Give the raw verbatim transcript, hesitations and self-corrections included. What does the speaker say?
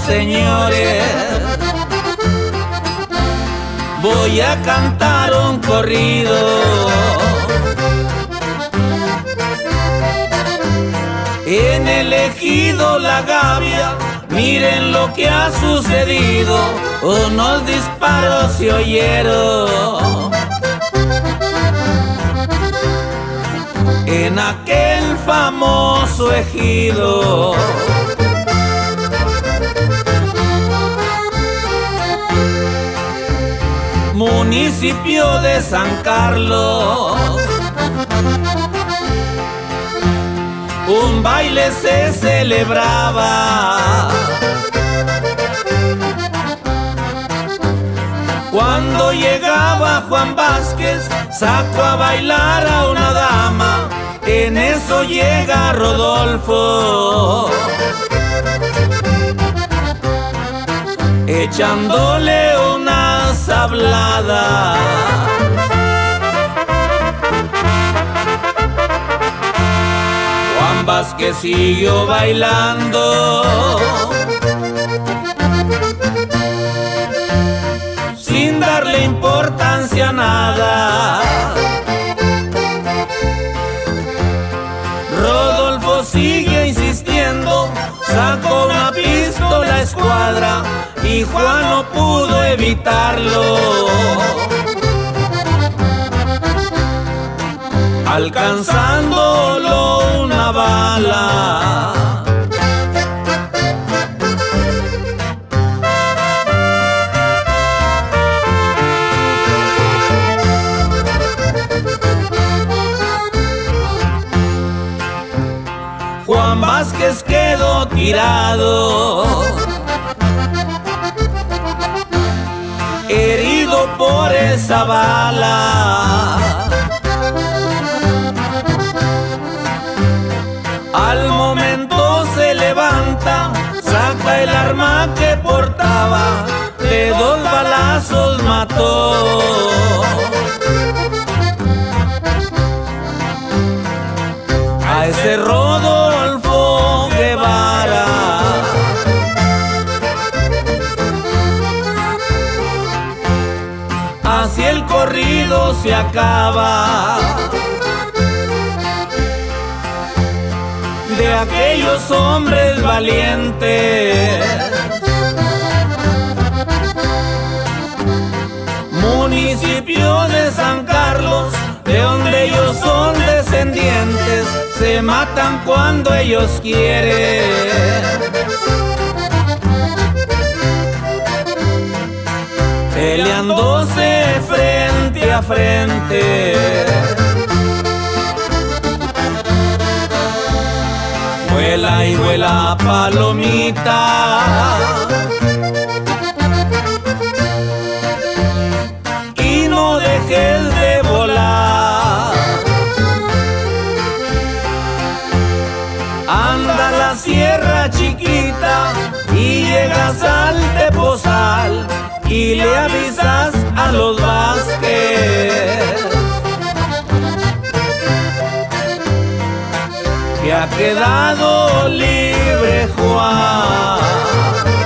señores, voy a cantar un corrido. En el ejido La Gavia, miren lo que ha sucedido, unos disparos se oyeron en aquel famoso ejido. Municipio de San Carlos, un baile se celebraba. Cuando llegaba Juan Vázquez, sacó a bailar a una dama. En eso llega Rodolfo, echándole una sablada. Juan Vázquez siguió bailando sin darle importancia a nada. Rodolfo sigue insistiendo, sacó una pistola a escuadra y Juan no pudo evitarlo, alcanzándolo una bala. Juan Vázquez quedó tirado, herido por esa bala. Al momento se levanta, saca el arma que portaba, de dos balazos mató a ese Rodolfo Guevara. Así el corrido se acaba, de aquellos hombres valientes. Municipio de San Carlos, de donde ellos son descendientes, se matan cuando ellos quieren, peleándose frente a frente. Vuela y vuela palomita, y no dejes de volar. Anda a la Sierra Chiquita y llegas al Tepozal y le avisas a los Vázquez que ha quedado libre Juan.